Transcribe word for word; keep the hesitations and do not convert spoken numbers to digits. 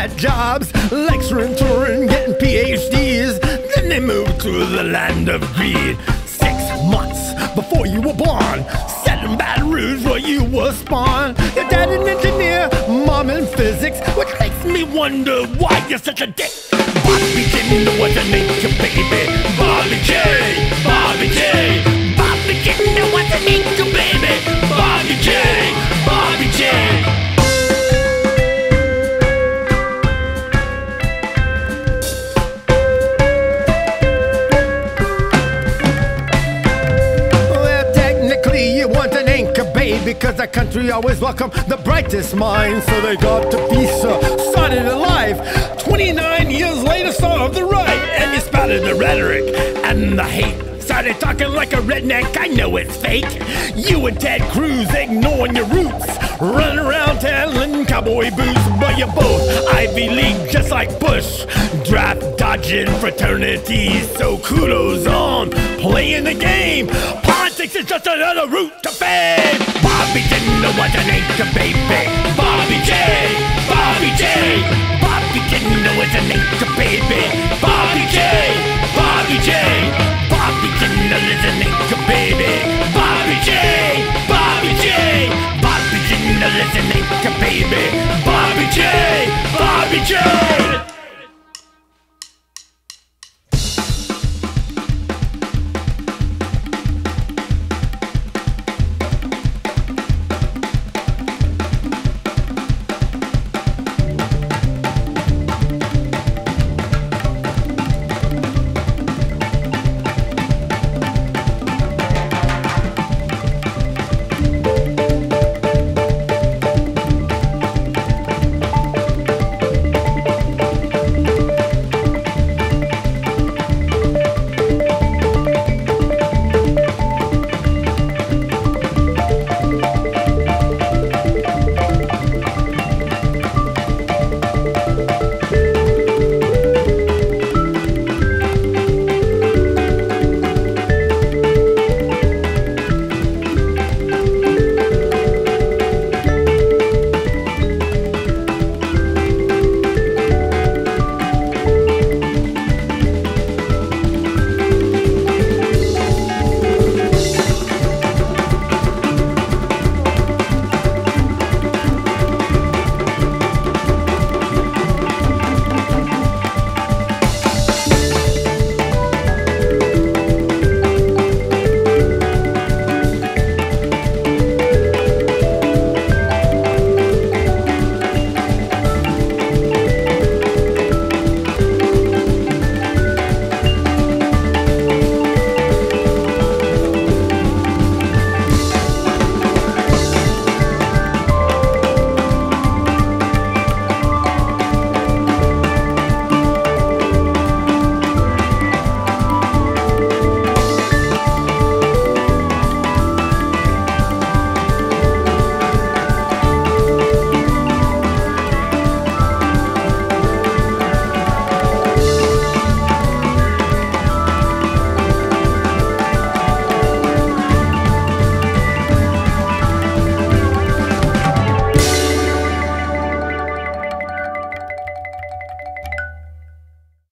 got jobs, lecturing, touring, getting P H Ds. Then they moved to the land of greed. Six months before you were born, set in Baton Rouge where you were spawned. Your dad an engineer, mom in physics, which makes me wonder why you're such a dick. Bobby Kinder was an anchor baby. Bobby J, Bobby J. Bobby Kinder was an anchor baby. Bobby J, Bobby J. Because the country always welcomed the brightest minds, so they got to Pisa, started a life. Twenty-nine years later, started the right, and you spouted the rhetoric and the hate. Started talking like a redneck, I know it's fake. You and Ted Cruz ignoring your roots, running around telling cowboy boots. But you're both Ivy League, just like Bush, draft dodging fraternities. So kudos on playing the game. Politics is just another route to fame. Bobby Kinder was an anchor baby. Bobby J, Bobby J.